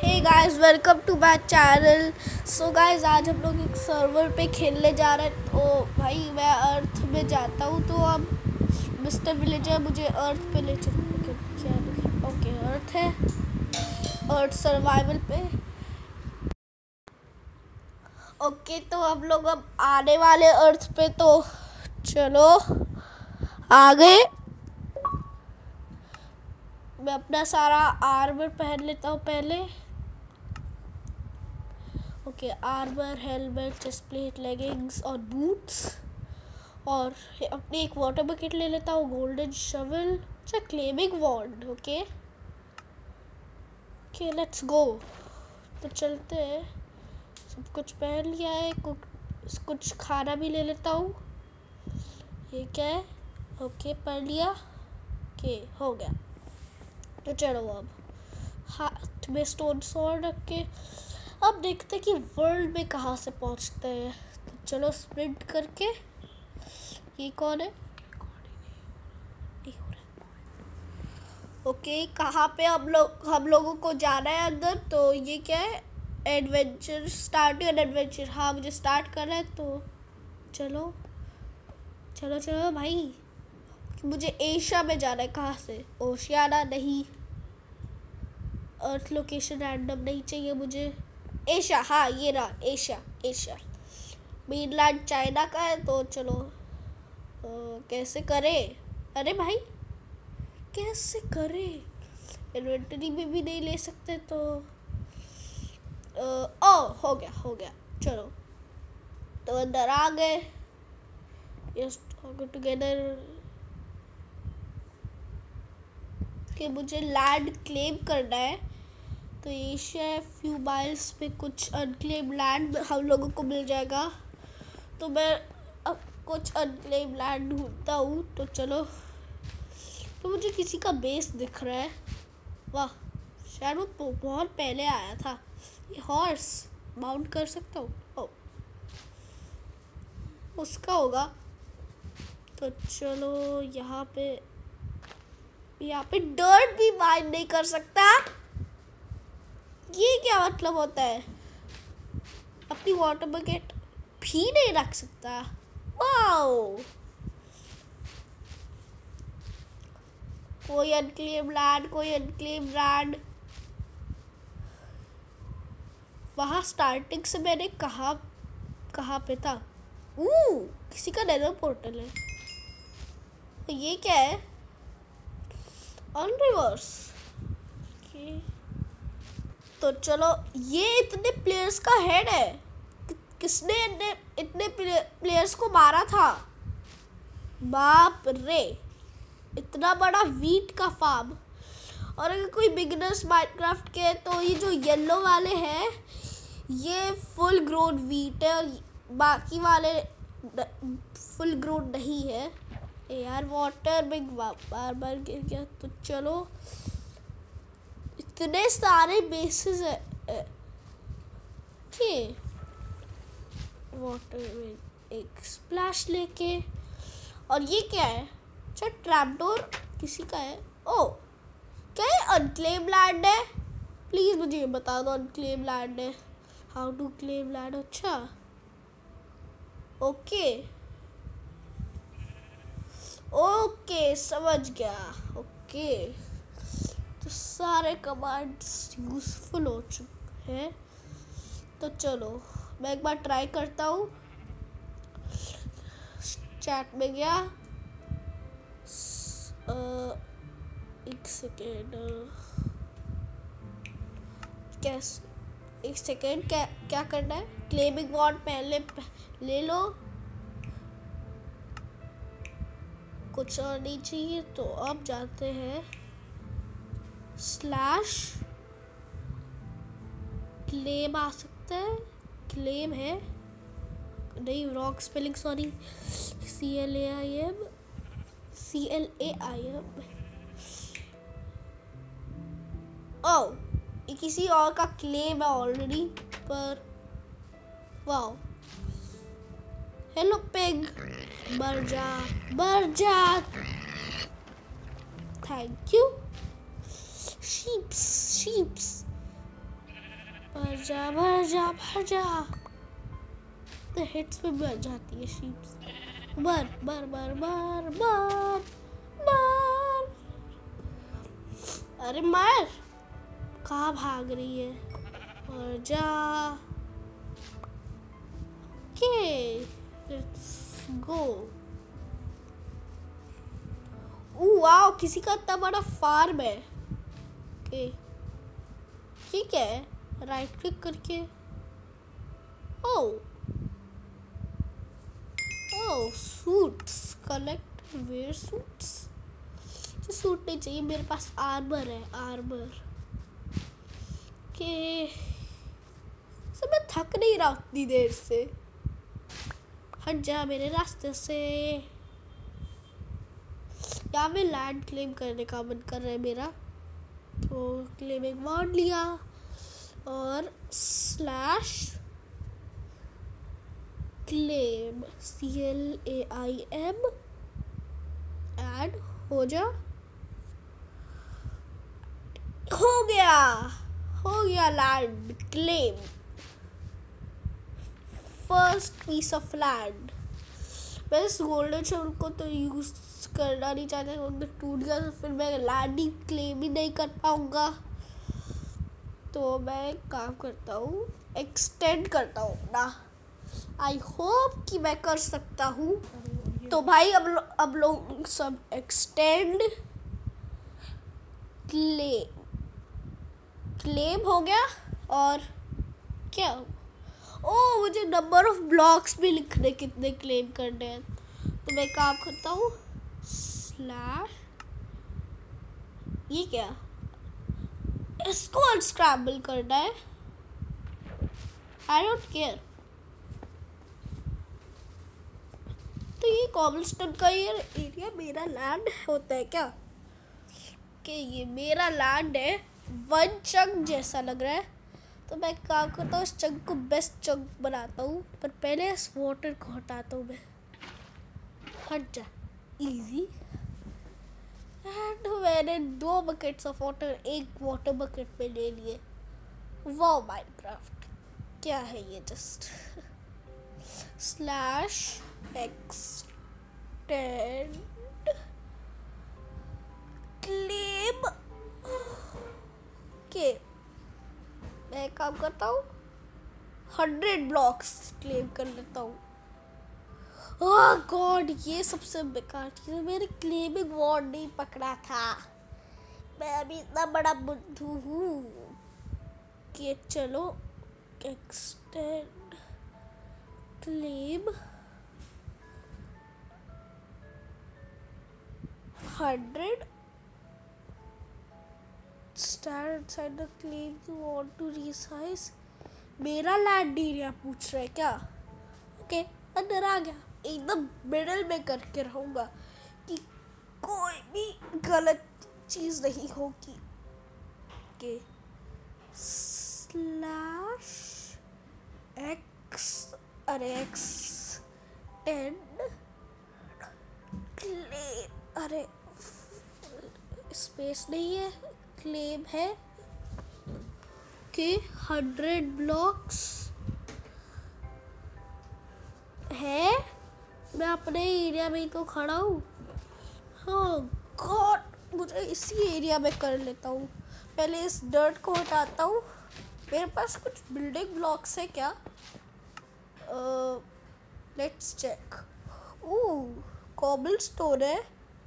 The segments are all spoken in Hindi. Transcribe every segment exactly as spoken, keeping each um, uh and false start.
Hey guys, welcome to my channel. So guys, आज हम लोग एक सर्वर पे खेलने जा रहे हैं। तो भाई मैं अर्थ में जाता हूँ, तो अब मिस्टर विलेजर मुझे अर्थ पे ले चलो। क्या लिखा? ओके, अर्थ है, अर्थ सर्वाइवल पे। ओके, तो हम लोग अब आने वाले अर्थ पे, तो चलो आ गए। मैं अपना सारा आर्मर पहन लेता हूँ पहले। Okay, armour, helmet, chest plate, leggings और बूट्स, और अपनी एक वाटर बकेट ले लेता हूँ, गोल्डन शवल, अच्छा claiming wand. Okay okay let's go. तो चलते हैं। सब कुछ पहन लिया है, कुछ कुछ खाना भी ले लेता हूँ। ये क्या है? ओके पढ़ लिया। ओके हो गया। तो चलो अब हाथ में स्टोन स्वॉर्ड रख के अब देखते हैं कि वर्ल्ड में कहाँ से पहुँचते हैं। तो चलो स्प्रिंट करके। ये कौन है? ओके, कहाँ पे हम लोग हम लोगों को जाना है अंदर? तो ये क्या है? Adventure, start an adventure. हाँ, मुझे स्टार्ट करना है, तो चलो चलो चलो भाई। मुझे एशिया में जाना है। कहाँ से? ओशियाना नहीं, अर्थ लोकेशन रैंडम नहीं चाहिए मुझे। एशिया, हाँ ये रहा एशिया। एशिया मेनलैंड चाइना का है। तो चलो आ, कैसे करें? अरे भाई कैसे करें? इन्वेंटरी में भी नहीं ले सकते। तो आ, ओ हो गया हो गया। चलो तो अंदर आ गए। यस टुगेदर कि मुझे लैंड क्लेम करना है। तो एशिया फ्यू माइल्स पे कुछ अनक्लेम लैंड हम लोगों को मिल जाएगा। तो मैं अब कुछ अनक्लेम लैंड ढूंढता हूँ। तो चलो, तो मुझे किसी का बेस दिख रहा है। वाह, शायद वो तो बहुत पहले आया था। ये हॉर्स माउंट कर सकता हूँ? ओ, उसका होगा। तो चलो यहाँ पे यहाँ पे डर्ट भी माइन नहीं कर सकता। ये क्या मतलब होता है? अपनी वाटर बकेट भी नहीं रख सकता। वाओ, कोई अनक्लेम लैंड, कोई अनक्लेम लैंड। वहाँ स्टार्टिंग से मैंने कहाँ कहाँ पे था? ऊ, किसी का नेदर पोर्टल है। तो ये क्या है? On reverse. okay. तो चलो, ये इतने प्लेयर्स का हेड है। कि, किसने इतने इतने प्लेयर्स को मारा था? बाप रे, इतना बड़ा वीट का फार्म। और अगर कोई बिगिनर्स माइनक्राफ्ट के, तो ये जो येलो वाले हैं ये फुल ग्रोन वीट है, और बाकी वाले फुल ग्रोन नहीं है। यार वाटर बिग बार बार गिर गया। तो चलो, इतने सारे बेसिस है कि वाटर में एक स्प्लैश लेके। और ये क्या है? अच्छा, ट्रैपडोर किसी का है। ओ, क्या है? अनक्लेम लैंड है? प्लीज मुझे ये बता दो अनक्लेम लैंड है। How to claim land? अच्छा ओके ओके समझ गया। ओके, तो सारे कमांड्स यूजफुल हो चुके हैं। तो चलो मैं एक बार ट्राई करता हूँ। चैट में गया। आ, एक सेकेंड, कैसे? एक सेकेंड, क्या क्या करना है? क्लेमिंग वॉन्ड पहले ले लो। कुछ और नहीं चाहिए। तो अब जाते हैं स्लैश क्लेम। आ सकता है? क्लेम है नहीं, rock spelling, sorry. C L A I M C L A I M. ओ, ये किसी और का क्लेम है ऑलरेडी। पर वाओ, हेलो पिग, मर जा मर जा। Thank you. शीप्स शीप्स भर जा भर जा भर जा। तो हिट्स में बच जाती है शीप्स। बर बर बर बर बर बर। अरे मार, कहाँ भाग रही है? भर जा। Okay let's go. वाओ, किसी का इतना बड़ा फार्म है। ओके ठीक है, राइट क्लिक करके। Oh oh suits, collect where suits. जो सूट नहीं चाहिए, मेरे पास आर्मर है, आर्मर के। सब मैं थक नहीं रहा उतनी देर से। हट जा मेरे रास्ते से। यहाँ में लैंड क्लेम करने का मन कर रहा है मेरा, तो क्लेमिंग वर्ड लिया और slash claim, C L A I M, add हो जा। हो गया हो गया land claim, first piece of land. मैं इस गोल्डन शॉल को तो यूज करना नहीं चाहता, अगर टूट गया तो फिर मैं लैंड ही क्लेम ही नहीं कर पाऊंगा। तो मैं एक काम करता हूँ, एक्सटेंड करता हूँ अपना। आई होप कि मैं कर सकता हूँ। तो भाई अब लो, अब लोग सब एक्सटेंड क्लेम क्लेम हो गया। और क्या, ओ मुझे नंबर ऑफ ब्लॉक्स भी लिखने कितने क्लेम करने हैं। तो मैं काम करता हूँ, स्लैश, ये क्या, इसको अनस्क्रैम्बल करना है। I don't care. तो ये कॉबलस्टोन का ये एरिया मेरा लैंड होता है क्या? कि ये मेरा लैंड है, वन चंक जैसा लग रहा है। तो मैं काम करता हूँ, इस चंक को बेस्ट चंक बनाता हूँ, पर पहले इस वाटर को हटाता हूँ मैं। हट जा, इजी। एंड मैंने दो बकेट्स ऑफ वाटर एक वाटर बकेट में ले लिए। वाओ माइनक्राफ्ट, क्या है ये? जस्ट स्लैश एक्सटेंड क्लेम के। मैं काम करता हूँ, हंड्रेड ब्लॉक्स क्लेम कर लेता हूँ। ओह गॉड, ये सबसे बेकार चीज़ है, मैंने क्लेमिंग वर्ड नहीं पकड़ा था। मैं अभी इतना बड़ा बुद्धू हूँ कि चलो extend claim hundred stand inside the claim you want to resize। मेरा लैंड एरिया पूछ रहा है क्या? ओके okay, अंदर आ गया। एकदम मिडल में करके रहूँगा कि कोई भी गलत चीज़ नहीं होगी। के स्लैश एक्स, अरे एक्स टेन क्लेम, अरे स्पेस नहीं है, क्लेम है कि हंड्रेड ब्लॉक्स है। मैं अपने एरिया में ही तो खड़ा हूँ। हाँ गॉड, मुझे इसी एरिया में कर लेता हूँ। पहले इस डर्ट को हटाता हूँ। मेरे पास कुछ बिल्डिंग ब्लॉक्स है क्या? Let's check. ओह कॉबलस्टोन है,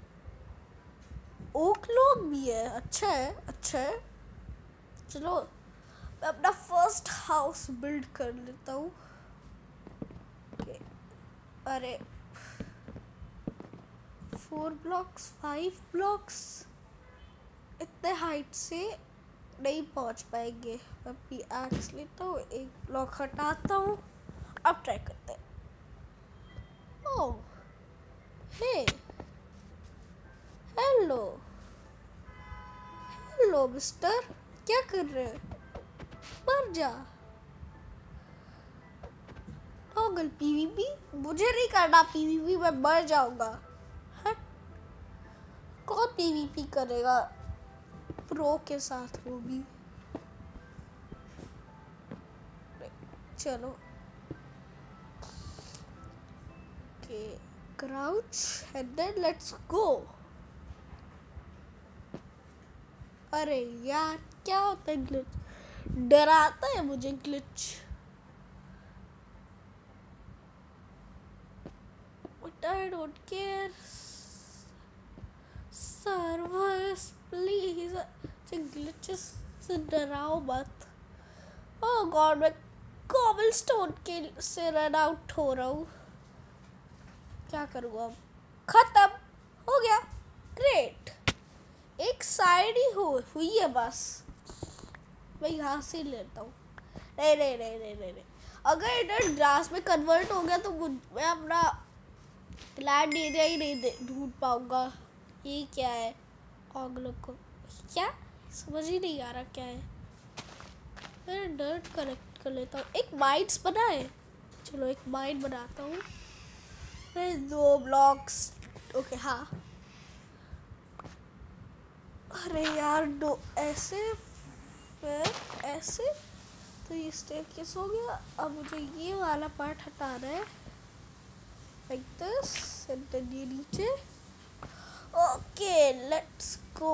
ओक लॉग भी है। अच्छा है अच्छा है। चलो मैं अपना फर्स्ट हाउस बिल्ड कर लेता हूँ। अरे फोर ब्लॉक्स, फाइव ब्लॉक्स, इतने हाइट से नहीं पहुँच पाएंगे। मैं अपनी एक्स लेता हूँ, एक ब्लॉक हटाता हूँ। अब ट्राई करते हैं। Oh hey, hello hello mister, क्या कर रहे हैं? मर जा। टॉगल पीवीपी, मुझे नहीं करना पीवीपी, मैं मर जाऊंगा। हट, कौन पीवीपी करेगा प्रो के साथ? वो भी चलो के crouch and then let's go. अरे यार क्या होता है ग्लिच? डराता है मुझे glitch. But I don't care. Servers please glitches से डराओ मत। ओह गॉड मैं कॉबलस्टोन के से रन आउट हो रहा हूँ। क्या करूँगा अब? खत्म हो गया। ग्रेट, एक साइड ही हो हुई है बस। मैं यहाँ से लेता हूँ। नहीं नहीं नहीं नहीं नहीं नहीं अगर इधर ग्रास में कन्वर्ट हो गया तो मैं अपना लैंड एरिया ही नहीं ढूंढ पाऊंगा। ये क्या है? ऑगलो को क्या समझ ही नहीं आ रहा क्या है। मैं डर्ट कलेक्ट कर लेता हूँ। एक माइंस बना है, चलो एक माइन बनाता हूँ। मैं दो ब्लॉक्स ओके हाँ। अरे यार दो ऐसे फिर ऐसे तो ये स्टेयरकेस हो गया। अब मुझे ये वाला पार्ट हटाना है लाइक दिस एंड देन ये नीचे। Okay let's go.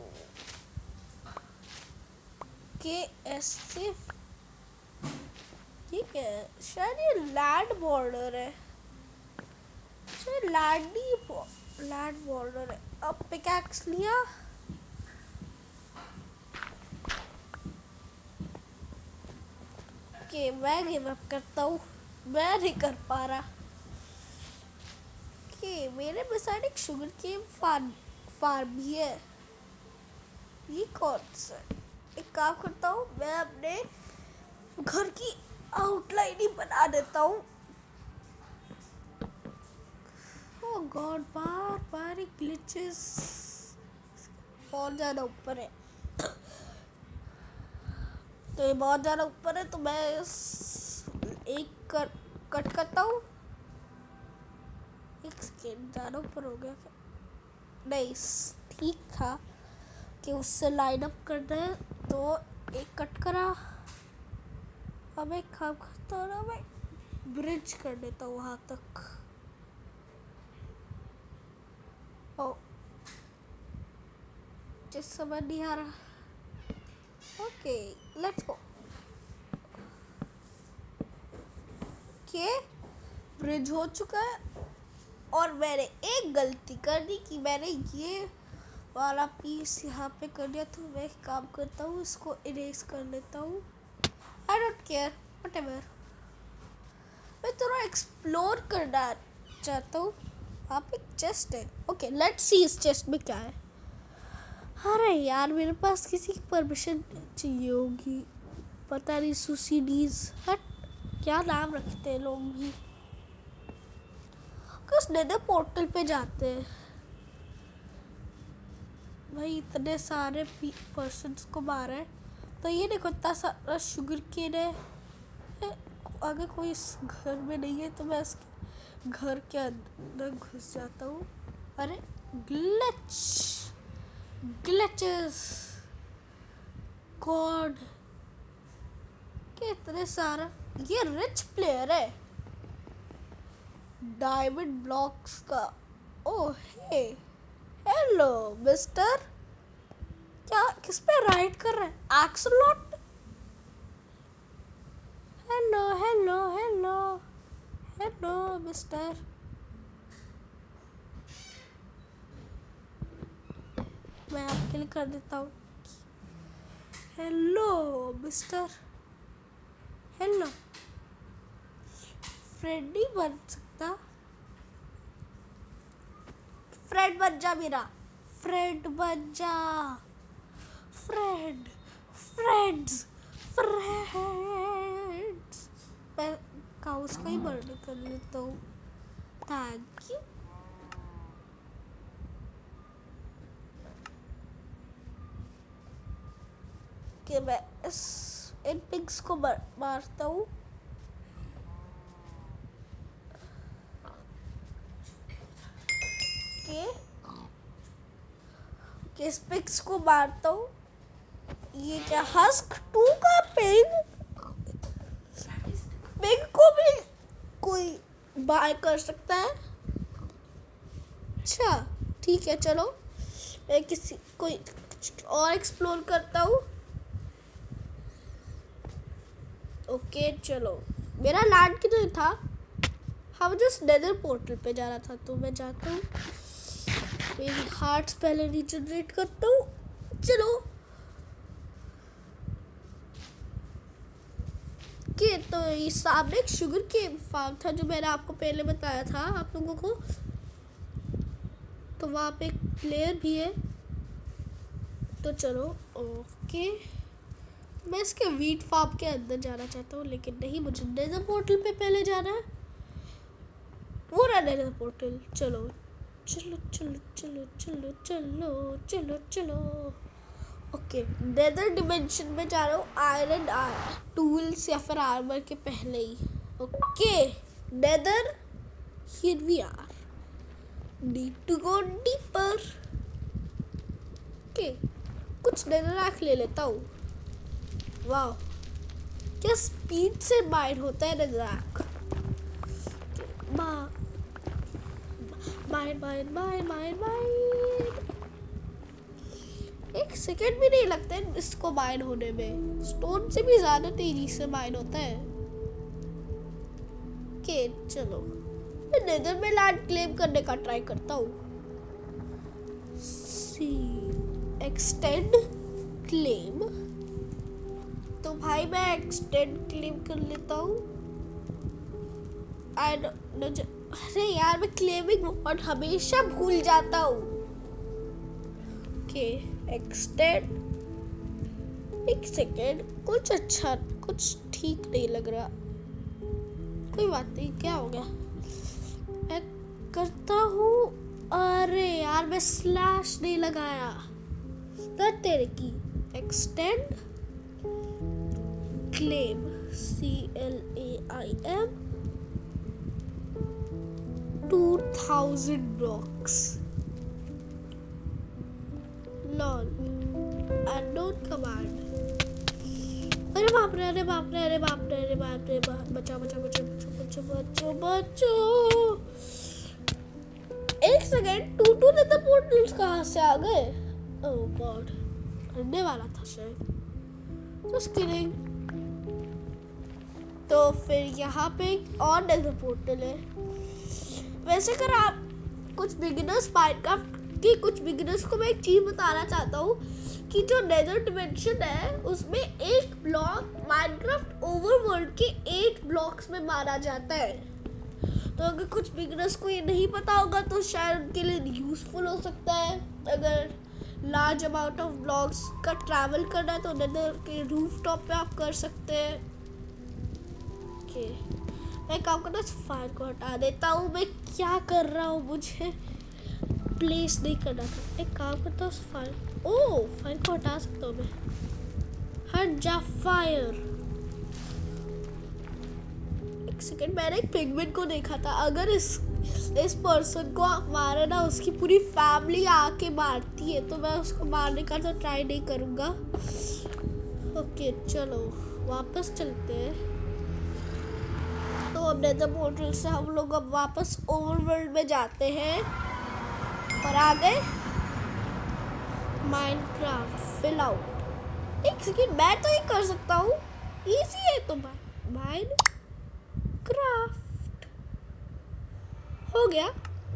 के ऐसे ठीक है, शायद ये लैंड बॉर्डर है। शायद लैंड ही लैंड बॉर्डर है। अब पिकैक्स लिया। ओके मैं गिव अप करता हूँ, मैं नहीं कर पा रहा। ओके मेरे बेसाइड एक शुगर केन फार्म फार्म भी है। ये कौन सा? एक काम करता हूँ, मैं अपने घर की आउटलाइन ही बना देता हूँ। ओह गॉड बार बार ग्लिचेस बहुत ज़्यादा ऊपर है। तो ये बहुत ज़्यादा ऊपर है तो मैं एक कर, कट करता हूँ। एक सेकेंड ज़्यादा ऊपर हो गया क्या? नहीं ठीक था कि उससे लाइन अप करना है तो एक कट करा। अब एक काम करता हूँ ना, मैं ब्रिज कर देता हूँ वहाँ तक। ओ जिस समझ नहीं आ रहा। Okay let's go. के ब्रिज हो चुका है और मैंने एक गलती कर दी कि मैंने ये वाला पीस यहाँ पे कर दिया। तो मैं एक काम करता हूँ, इसको इरेज कर लेता हूँ। I don't care whatever. मैं थोड़ा एक्सप्लोर करना चाहता हूँ। वहाँ पे एक चेस्ट है। ओके लेट्स सी इस चेस्ट में क्या है। अरे यार मेरे पास किसी की परमिशन चाहिए होगी, पता नहीं। सुसीडीज हट क्या नाम रखते हैं लोग भी। किस नेदर पोर्टल पे जाते हैं भाई। इतने सारे पर्सन्स को मारा है तो ये देखो इतना सारा शुगर केन है। अगर कोई इस घर में नहीं है तो मैं इसके घर के अंदर घुस जाता हूँ। अरे ग्लिच ग्लिचेस गॉड कितने सारा। ये रिच प्लेयर है डायमंड ब्लॉक्स का। ओह हे हेलो मिस्टर, क्या किस पे राइड कर रहा है? Axolotl. Hello hello hello hello mister. मैं आपके लिए कर देता हूँ। Hello mister, hello. फ्रेंड नहीं बन सकता? फ्रेंड बन जा मेरा, फ्रेंड बन जा। Friend friends friends. मैं काउस का ही बर्थडे कर लेता हूँ। Thank you. कि मैं इस इन पिग्स को मारता हूँ। के किस पिग्स को मारता हूँ। ये क्या हस्क टू का पिग? बाय कर सकता है। अच्छा ठीक है, चलो मैं किसी कोई और एक्सप्लोर करता हूँ। ओके चलो, मेरा लैंड किधर था? हम जस्ट नेदर पोर्टल पे जा रहा था, तो मैं जाता हूँ। मेरी हार्ट्स पहले रिजनरेट करता हूँ। चलो के तो ये सामने एक शुगर केन फार्म था जो मैंने आपको पहले बताया था आप लोगों को। तो वहाँ पे एक प्लेयर भी है। तो चलो ओके, मैं इसके वीट फार्म के अंदर जाना चाहता हूँ, लेकिन नहीं, मुझे नेदर पोर्टल पे पहले जाना है। वो रहा नेदर पोर्टल। चलो चलो चलो चलो चलो चलो चलो चलो ओके, नेदर डिमेंशन में जा रहा हूँ आयरन टूल्स या फिर आर्मर के पहले ही। Okay nether, here we are, need to go deeper. Okay, कुछ नेदर आर्क ले लेता हूँ। वाह, क्या स्पीड से माइन होता है nether arc. Mine mine mine mine mine एक सेकेंड भी नहीं लगता है इसको माइन होने में। स्टोन से भी ज्यादा तेजी से माइन होता है। के चलो मैं नेदर में लैंड क्लेम करने का ट्राई करता हूँ। सी एक्सटेंड क्लेम, तो भाई मैं एक्सटेंड क्लेम कर लेता हूँ। अरे यार, मैं क्लेमिंग वर्ड हमेशा भूल जाता हूँ। ओके एक्सटेंड, एक सेकेंड, कुछ अच्छा कुछ ठीक नहीं लग रहा। कोई बात नहीं, क्या हो गया, मैं करता हूँ। अरे यार, मैं स्लैश नहीं लगाया। तेरे की extend claim, C L A I M, two thousand blocks. Lol unknown command. अरे बाप रे, अरे बाप रे, अरे बाप रे, अरे बाप रे, बचा बचा बचा बचा बचा बचा। एक second, two two nether portals कहाँ से आ गए? ओह गॉड, करने वाला था शायद। Just kidding. तो फिर यहाँ पे एक और नेदर पोर्टल है। वैसे अगर आप कुछ बिगिनर्स माइनक्राफ्ट की कुछ बिगिनर्स को मैं एक चीज बताना चाहता हूँ कि जो नेदर डिमेंशन है उसमें एक ब्लॉक माइनक्राफ्ट ओवरवर्ल्ड के एट ब्लॉक्स में मारा जाता है। तो अगर कुछ बिगिनर्स को ये नहीं पता होगा तो शायद उनके लिए यूजफुल हो सकता है। अगर लार्ज अमाउंट ऑफ ब्लॉक्स का ट्रैवल करना है तो नेदर के रूफ टॉप पे आप कर सकते हैं। ओके, मैं काम करता हूँ, फायर को हटा देता हूँ। मैं क्या कर रहा हूँ, मुझे प्लेस नहीं करना था। एक काम करता हूँ, फायर, ओह फायर को हटा सकता हूँ मैं। हट जा फायर। एक सेकेंड, मैंने एक पिगमेंट को देखा था। अगर इस इस पर्सन को आप मारे ना, उसकी पूरी फैमिली आके मारती है, तो मैं उसको मारने का तो ट्राई नहीं करूँगा। ओके चलो वापस चलते हैं। तो अब नेदर पोर्टल से हम लोग अब वापस ओवरवर्ल्ड में जाते हैं और आ गए माइनक्राफ्ट फिल आउट। एक सेकेंड, मैं तो ये कर सकता हूँ, इजी है। तो माइनक्राफ्ट हो गया।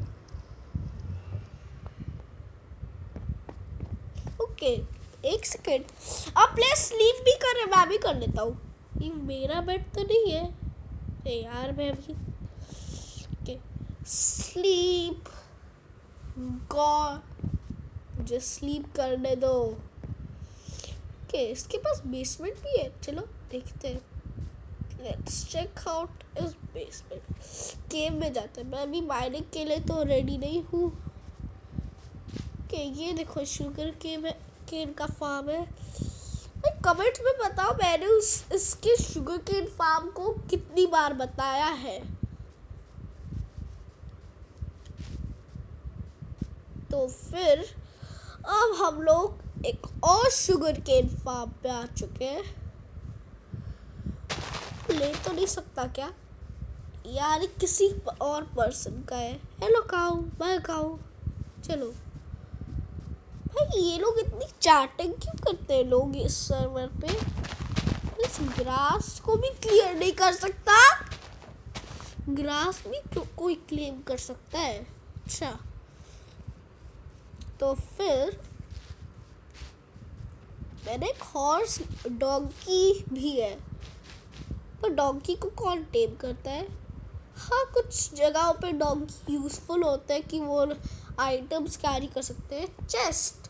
ओके एक सेकेंड, अब प्लीज स्लीप भी कर रहे, मैं भी कर लेता हूँ। ये मेरा बेड तो नहीं है ए यार, मैं भी ओके स्लीप। गॉड, मुझे स्लीप करने दो। ओके, इसके पास बेसमेंट भी है, चलो देखते हैं। लेट्स चेक आउट इस बेसमेंट। केव में जाते हैं। मैं अभी माइनिंग के लिए तो रेडी नहीं हूँ। ओके ये देखो शुगर केव है, केन का फार्म है। कमेंट्स में बताओ मैंने उस इसके शुगर केन फार्म को कितनी बार बताया है। तो फिर अब हम लोग एक और शुगर केन फार्म पे आ चुके हैं। ले तो नहीं सकता क्या? यार किसी और पर्सन का है। Hello cow, bye cow. चलो भाई, ये लोग इतनी चैटिंग क्यों करते हैं लोग इस सर्वर पे? इस ग्रास को भी क्लियर नहीं कर सकता? ग्रास भी तो कोई क्लेम कर सकता है? अच्छा, तो फिर मैंने एक हॉर्स डॉगी भी है, पर डॉगी को कौन टेम करता है? हाँ, कुछ जगहों पे डॉगी यूजफुल होता है कि वो आइटम्स कैरी कर सकते हैं। चेस्ट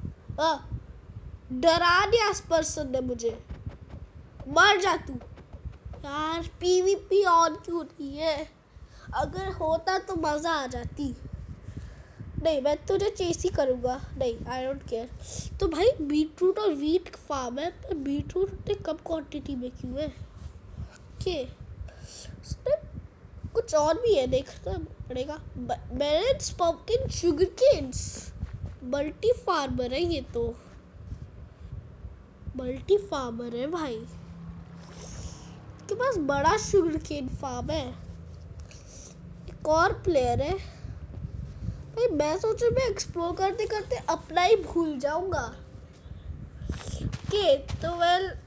डरा दिया इस पर्सन ने मुझे। मर जा तू। यार पीवीपी ऑन क्यों नहीं है? अगर होता तो मज़ा आ जाती। नहीं, मैं तुझे चेस ही करूँगा। नहीं, आई डोंट केयर। तो भाई बीटरूट और वीट फार्म है, पर बीटरूट इतने कम क्वांटिटी में क्यों है? ओके, कुछ और भी है, देखना पड़ेगा। मेलेट्स, pumpkin, sugar canes. Multi farmer है ये तो। मल्टी फार्मर है भाई के पास, बड़ा शुगर केन फार्म है। एक और प्लेयर है भाई। मैं सोच रहा मैं एक्सप्लोर करते करते अपना ही भूल जाऊंगा। के तो वेल